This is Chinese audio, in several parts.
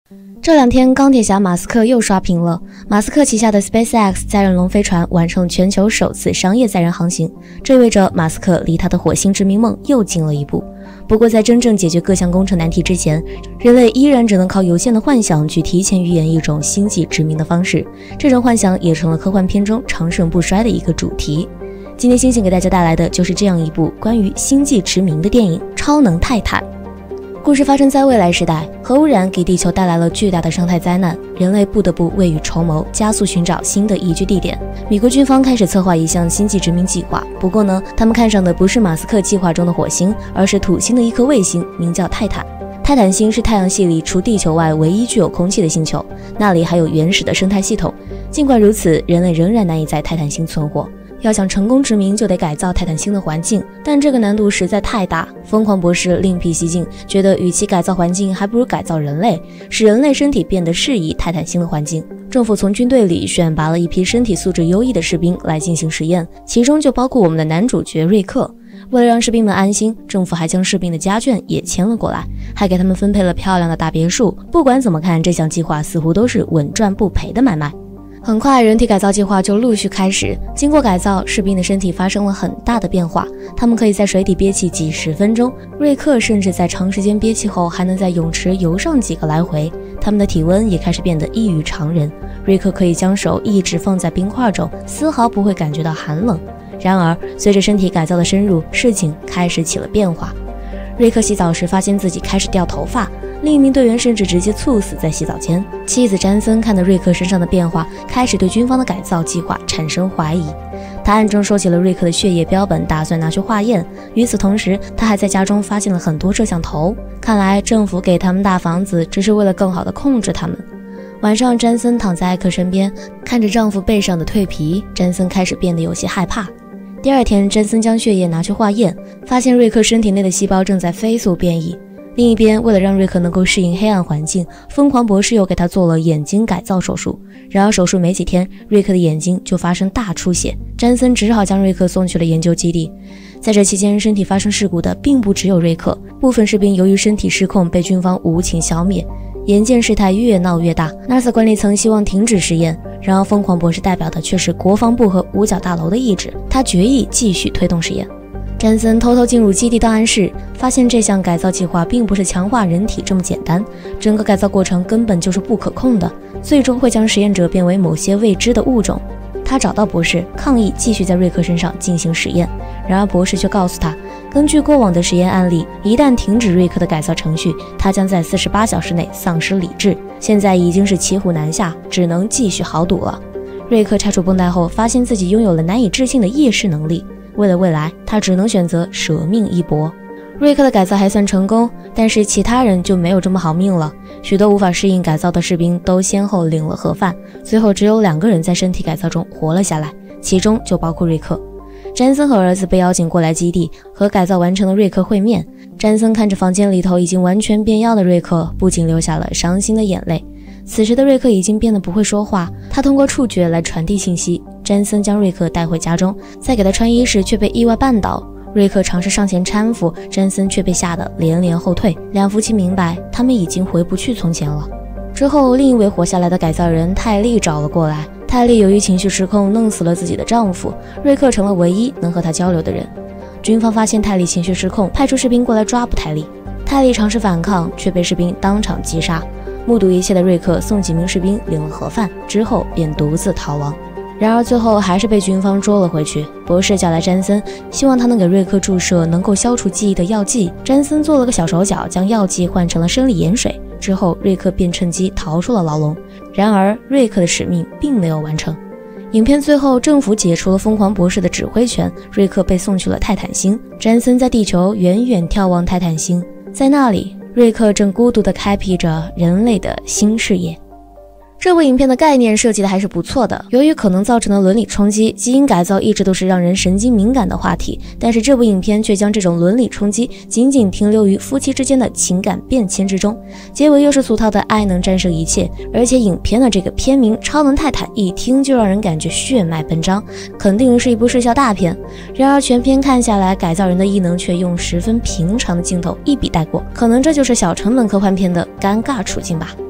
这两天，钢铁侠马斯克又刷屏了。马斯克旗下的 SpaceX 载人龙飞船完成全球首次商业载人航行，这意味着马斯克离他的火星殖民梦又近了一步。不过，在真正解决各项工程难题之前，人类依然只能靠有限的幻想去提前预言一种星际殖民的方式。这种幻想也成了科幻片中长盛不衰的一个主题。今天星星给大家带来的就是这样一部关于星际殖民的电影《超能泰坦》。故事发生在未来时代，核污染给地球带来了巨大的生态灾难，人类不得不未雨绸缪，加速寻找新的宜居地点。美国军方开始策划一项星际殖民计划，不过呢，他们看上的不是马斯克计划中的火星，而是土星的一颗卫星，名叫泰坦。泰坦星是太阳系里除地球外唯一具有空气的星球，那里还有原始的生态系统。尽管如此，人类仍然难以在泰坦星存活。要想成功殖民，就得改造泰坦星的环境，但这个难度实在太大。疯狂博士另辟蹊径，觉得与其改造环境，还不如改造人类，使人类身体变得适宜泰坦星的环境。政府从军队里选拔了一批身体素质优异的士兵来进行实验，其中就包括我们的男主角瑞克。为了让士兵们安心，政府还将士兵的家眷也迁了过来，还给他们分配了漂亮的大别墅。不管怎么看，这项计划似乎都是稳赚不赔的买卖。很快，人体改造计划就陆续开始。经过改造，士兵的身体发生了很大的变化，他们可以在水底憋气几十分钟。瑞克甚至在长时间憋气后，还能在泳池游上几个来回。他们的体温也开始变得异于常人。瑞克可以将手一直放在冰块中，丝毫不会感觉到寒冷。然而，随着身体改造的深入，事情开始起了变化。瑞克洗澡时发现自己开始掉头发，另一名队员甚至直接猝死在洗澡间。妻子詹森看到瑞克身上的变化，开始对军方的改造计划产生怀疑。他暗中收集了瑞克的血液标本，打算拿去化验。与此同时，他还在家中发现了很多摄像头。看来政府给他们大房子，只是为了更好地控制他们。晚上，詹森躺在艾克身边，看着丈夫背上的蜕皮，詹森开始变得有些害怕。第二天，詹森将血液拿去化验，发现瑞克身体内的细胞正在飞速变异。另一边，为了让瑞克能够适应黑暗环境，疯狂博士又给他做了眼睛改造手术。然而手术没几天，瑞克的眼睛就发生大出血，詹森只好将瑞克送去了研究基地。在这期间，身体发生事故的并不只有瑞克，部分士兵由于身体失控被军方无情消灭。眼见事态越闹越大， NASA 管理层希望停止实验，然而疯狂博士代表的却是国防部和五角大楼的意志，他决意继续推动实验。詹森偷偷进入基地档案室，发现这项改造计划并不是强化人体这么简单，整个改造过程根本就是不可控的，最终会将实验者变为某些未知的物种。他找到博士，抗议继续在瑞克身上进行实验，然而博士却告诉他，根据过往的实验案例，一旦停止瑞克的改造程序，他将在48小时内丧失理智。现在已经是骑虎难下，只能继续豪赌了。瑞克拆除绷带后，发现自己拥有了难以置信的夜视能力。为了未来，他只能选择舍命一搏。瑞克的改造还算成功，但是其他人就没有这么好命了。许多无法适应改造的士兵都先后领了盒饭，最后只有2个人在身体改造中活了下来，其中就包括瑞克。詹森和儿子被邀请过来基地，和改造完成的瑞克会面。詹森看着房间里头已经完全变样的瑞克，不仅流下了伤心的眼泪。此时的瑞克已经变得不会说话，他通过触觉来传递信息。詹森将瑞克带回家中，在给他穿衣时却被意外绊倒。瑞克尝试上前搀扶，詹森却被吓得连连后退。两夫妻明白，他们已经回不去从前了。之后，另一位活下来的改造人泰利找了过来。泰利由于情绪失控，弄死了自己的丈夫。瑞克成了唯一能和他交流的人。军方发现泰利情绪失控，派出士兵过来抓捕泰利。泰利尝试反抗，却被士兵当场击杀。目睹一切的瑞克送几名士兵领了盒饭，之后便独自逃亡。然而最后还是被军方捉了回去。博士叫来詹森，希望他能给瑞克注射能够消除记忆的药剂。詹森做了个小手脚，将药剂换成了生理盐水。之后瑞克便趁机逃出了牢笼。然而瑞克的使命并没有完成。影片最后，政府解除了疯狂博士的指挥权，瑞克被送去了泰坦星。詹森在地球远远眺望泰坦星，在那里，瑞克正孤独地开辟着人类的新事业。这部影片的概念设计的还是不错的，由于可能造成的伦理冲击，基因改造一直都是让人神经敏感的话题，但是这部影片却将这种伦理冲击仅仅停留于夫妻之间的情感变迁之中，结尾又是俗套的爱能战胜一切，而且影片的这个片名《超能泰坦》一听就让人感觉血脉奔张，肯定是一部视效大片。然而全片看下来，改造人的异能却用十分平常的镜头一笔带过，可能这就是小成本科幻片的尴尬处境吧。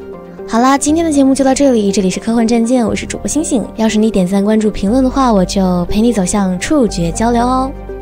好啦，今天的节目就到这里，这里是科幻战舰，我是主播星星。要是你点赞、关注、评论的话，我就陪你走向触觉交流哦。